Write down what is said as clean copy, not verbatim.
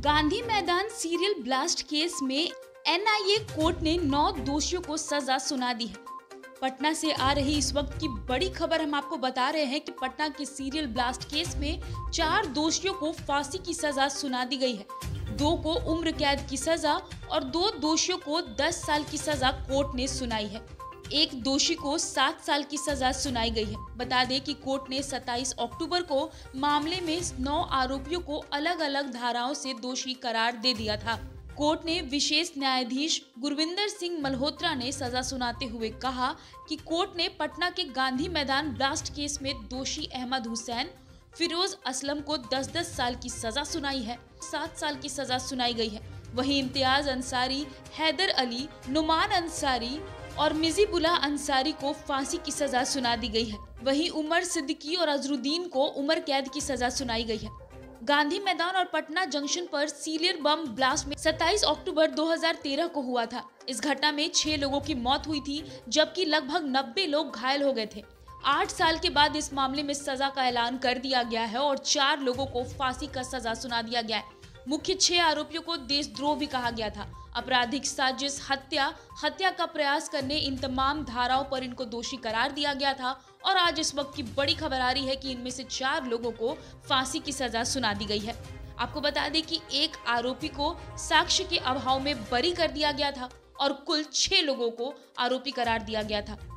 Gandhi Maidan serial blast case में NIA court ने 9 दोषियों को सजा सुना दी है। पटना से आ रही इस वक्त की बड़ी खबर हम आपको बता रहे हैं कि पटना के सीरियल ब्लास्ट केस में 4 दोषियों को फांसी की सजा सुना दी गई है। 2 को उम्र कैद की सजा और 2 दोषियों को 10 साल की सजा कोर्ट ने सुनाई है। एक दोषी को 7 साल की सजा सुनाई गई है। बता दें कि कोर्ट ने 27 अक्टूबर को मामले में 9 आरोपियों को अलग अलग धाराओं से दोषी करार दे दिया था। कोर्ट ने विशेष न्यायाधीश गुरविंदर सिंह मल्होत्रा ने सजा सुनाते हुए कहा कि कोर्ट ने पटना के गांधी मैदान ब्लास्ट केस में दोषी अहमद हुसैन, फिरोज असलम को 10-10 साल की सजा सुनाई है। 7 साल की सजा सुनाई गई है। वहीं इम्तियाज अंसारी, हैदर अली, नुमान अंसारी और मिजीबुल्लाह अंसारी को फांसी की सजा सुना दी गई है। वहीं उमर सिद्दीकी और अजरुद्दीन को उम्र कैद की सजा सुनाई गई है। गांधी मैदान और पटना जंक्शन पर सीरियल बम ब्लास्ट में 27 अक्टूबर 2013 को हुआ था। इस घटना में 6 लोगों की मौत हुई थी, जबकि लगभग 90 लोग घायल हो गए थे। 8 साल के बाद इस मामले में सजा का ऐलान कर दिया गया है और 4 लोगों को फांसी का सजा सुना दिया गया है। मुख्य 6 आरोपियों को देशद्रोह भी कहा गया था। आपराधिक साजिश, हत्या का प्रयास करने, इन तमाम धाराओं पर इनको दोषी करार दिया गया था। और आज इस वक्त की बड़ी खबर आ रही है कि इनमें से 4 लोगों को फांसी की सजा सुना दी गई है। आपको बता दें कि एक आरोपी को साक्ष्य के अभाव में बरी कर दिया गया था और कुल 6 लोगों को आरोपी करार दिया गया था।